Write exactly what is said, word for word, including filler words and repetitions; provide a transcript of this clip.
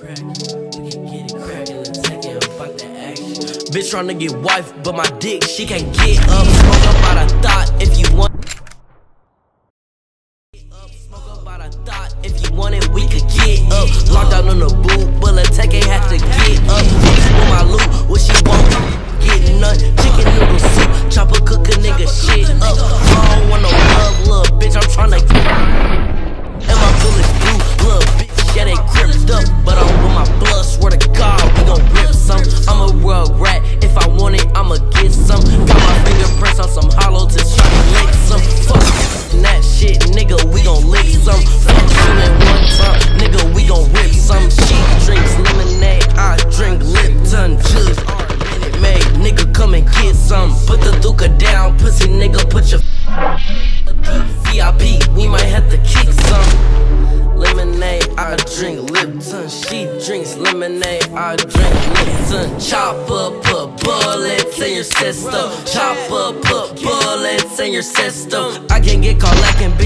Bitch tryna get wife, but my dick, she can't get up. Smoke up out of thought if you want. Smoke up out of thought if you want it, we could get up. Locked out on the boot, bullet take ain't have to get up. Bitch with my loot, what she want? Get none. Chicken noodle soup, chopper cook a nigga shit up. I don't want no love, little bitch, I'm tryna get. And my bullets blue, little bitch, yeah they crimped up. But I'm with my blood, swear to God, we gon' rip some. I'm a rug rat, if I want it, I'ma get some. Got my fingerprints on some hollow to try to lick some. Fuck that shit, nigga, we gon' lick some. Fuck shooting one time, nigga, we gon' rip some. She drinks lemonade, I drink Lipton. Judge our minute maid, nigga, come and get some. Put the Duca down, pussy nigga, put your V I P, we might have to kick some. Lemonade, I drink Lipton. She drinks lemonade, I drink Lipton. Chopper, put bullets in your system. Chopper, put bullets in your system. I can get caught lacking.